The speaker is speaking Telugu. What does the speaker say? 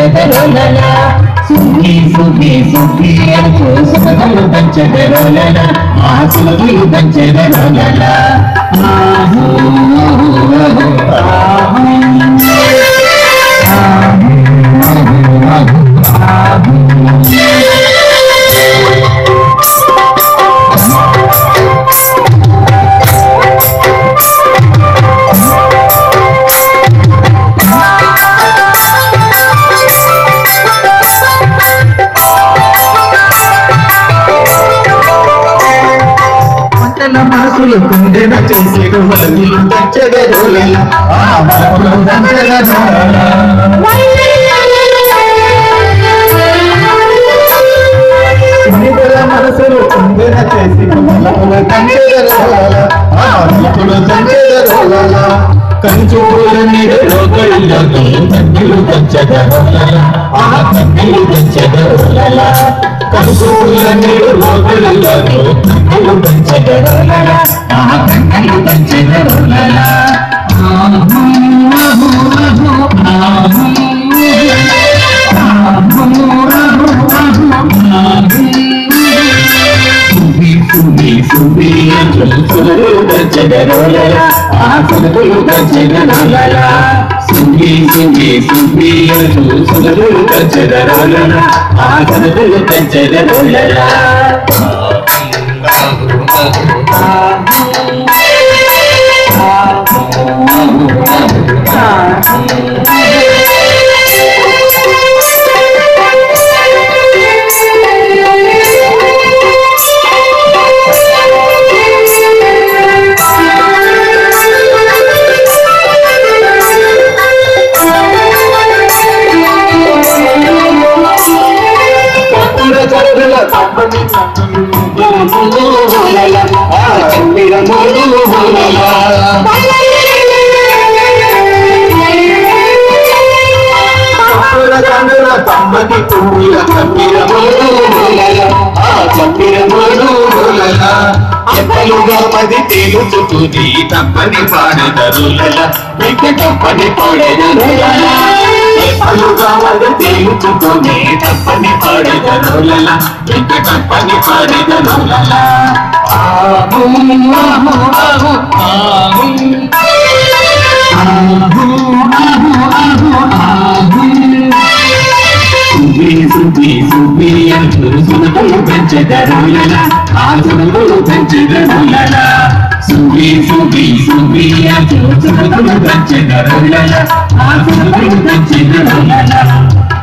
పెంచెదరులలా సుఖీ సుఖీ సుఖీ అంటూ సుఖములు పెంచెదరులలా ఆ సుఖములు పెంచెదరులలా మనసులు కుండెన చేసే వలపులు దంచెదరులలా ఆ వలపులు దంచెదరులలా మనసులు కుండెన చేసి వలపులు దంచెదరులలా ఆ వలపులు దంచెదరులలా కంచుల నీడలో కళ్ళతో కన్నులు దంచెదరులలా ఆ కన్నులు దంచెదరులలా కంచుల నీడలో కళ్ళతో కన్నులు దంచెదరులలా ఆ కన్నులు దంచెదరులలా సుఖములు పెంచెదరులలా ఆ సుఖములు పెంచెదరులలా సుఖీ సుఖీ సుఖీ అంటూ సుఖములు పెంచెదరులలా ఆ సుఖములు పెంచెదరులలా తమ్మది పూల ఎప్పలుగా పది తేలుచుతుంది తప్పని పాడెదరులలా మీకు తప్పని పాడెదరులలా ఎప్పలుగా పది తేలుచుతుంది తప్పని పాడెదరులలా మీకు తప్పని పాడెదరులలా సుఖీ సుఖీ అంటూ సుఖములు పెంచెదరులలా ఆ సుఖములు పెంచెదరులలా సుఖీ సుఖీ సుఖీ అంటూ సుఖములు పెంచెదరులలా ఆ సుఖములు పెంచెదరులలా